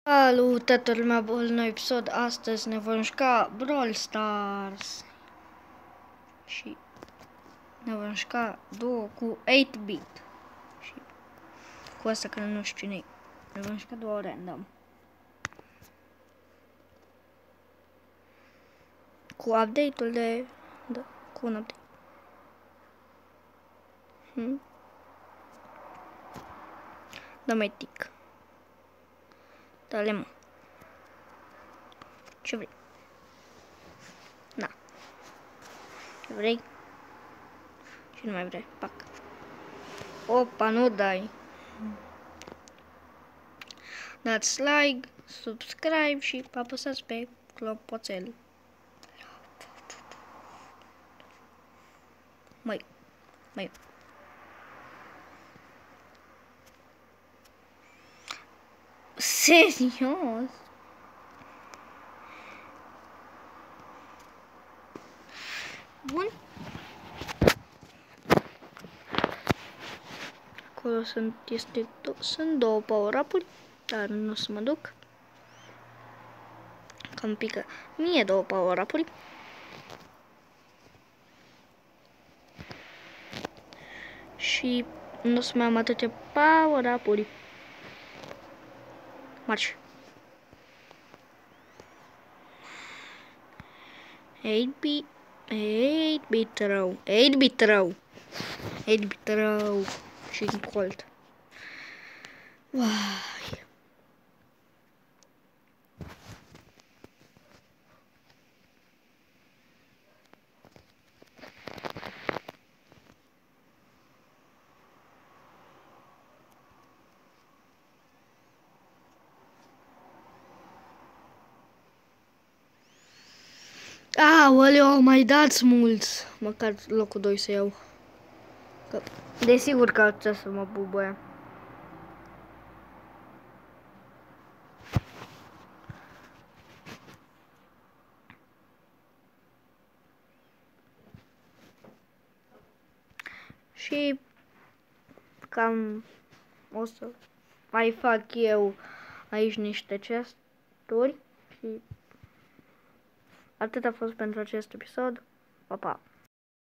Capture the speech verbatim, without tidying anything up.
Salut, toată lumea, bun, nou episod. Astăzi ne vom juca Brawl Stars. Și ne vom juca două cu opt bit. Și cu asta că nu știu cine. Ne vom juca două random. Cu update-ul de... Da, cu un update. Hmm? Da, mai tic. Dă-le, mă. Ce vrei? Na. Ce vrei? Și nu mai vrei. Pac. Opa, nu dai. Dați like, subscribe și apăsați pe clopoțel. Măi, măi. Serios? Bun. Acolo sunt, este, sunt două power-up-uri, dar nu o să mă duc. Cam pică mie două power-up-uri. Și nu o să mai am atâtea power-up-uri. Marș. opt bit, opt bit rău, opt bit rău, opt bit rău și în colt. Vai. Aoleu, mai dați mulți. Măcar locul doi să iau. Că, desigur că trebuie să mă bubuie. Și cam o să mai fac eu aici niște chesturi și atât a fost pentru acest episod. Pa, pa!